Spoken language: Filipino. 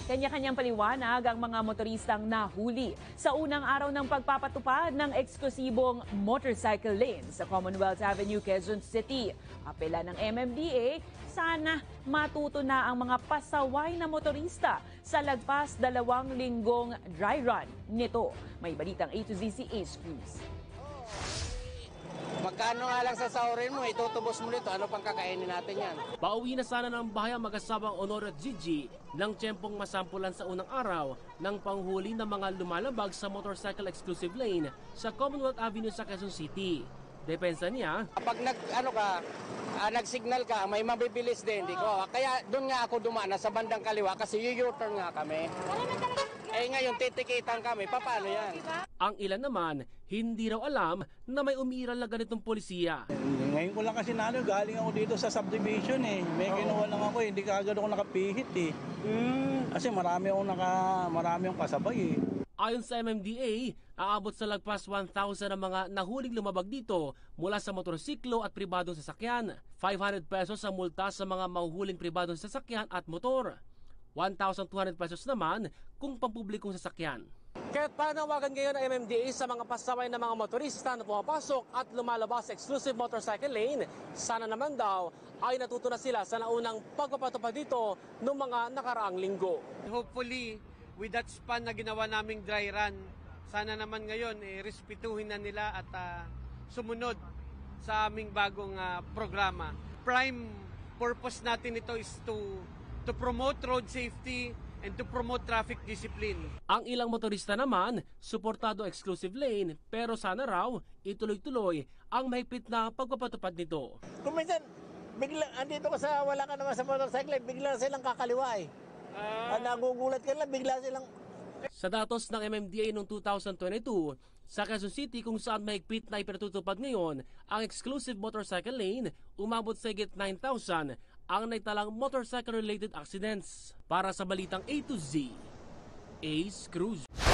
Kanya-kanyang paliwanag ang mga motoristang nahuli sa unang araw ng pagpapatupad ng eksklusibong motorcycle lane sa Commonwealth Avenue, Quezon City. Apela ng MMDA, sana matuto na ang mga pasaway na motorista sa lagpas 2 linggong dry run nito. May balitang A to Z si Ace Cruz. Magkano nga lang sa sahurin mo, itutubos mo nito, ano pang kakainin natin yan? Pauwi na sana ng bahay ang mag-asawang Honor at Gigi ng tiyempong masampulan sa unang araw ng panghuli ng mga lumalabag sa motorcycle exclusive lane sa Commonwealth Avenue sa Quezon City. Depensa niya, Kapag nag-signal ka, may mabibilis din, di ko. Kaya doon nga ako dumaan sa bandang kaliwa kasi u-turn nga kami. Eh ngayon titikitan kami, paano yan? ang ilan naman hindi raw alam na may umiiral na ganitong polisiya. Ngayon ko lang kasi galing ako dito sa subdivision eh. May kinuha lang ako, hindi kaagad ako nakapihit eh. Kasi marami akong kasabay eh. Ayon sa MMDA, aabot sa lagpas 1,000 ang mga nahuling lumabag dito mula sa motorsiklo at pribadong sasakyan. 500 pesos ang multa sa mga mahuhuling pribadong sasakyan at motor. 1,200 pesos naman kung pampublikong sasakyan. Kaya't panawagan ngayon ng MMDA sa mga pasaway na mga motorista na pumapasok at lumalabas sa exclusive motorcycle lane, sana naman daw ay natuto na sila sa naunang pagpapatupad dito noong mga nakaraang linggo. Hopefully, with that span na ginawa naming dry run, sana naman ngayon respetuhin na nila at sumunod sa aming bagong programa. Prime purpose natin ito is to promote road safety and to promote traffic discipline. Ang ilang motorista naman, suportado exclusive lane, pero sana raw ituloy-tuloy ang mahigpit na pagpapatupad nito. Kung minsan, bigla, andito ka sa wala ka naman sa motorcycle, bigla silang kakaliwa eh. Nagugulat ka lang, bigla silang... Sa datos ng MMDA noong 2022, sa Quezon City kung saan mahigpit na ipinatutupad ngayon ang exclusive motorcycle lane, umabot sa higit 9,000 ang naitalang motorcycle-related accidents. Para sa balitang A to Z, Ace Cruz.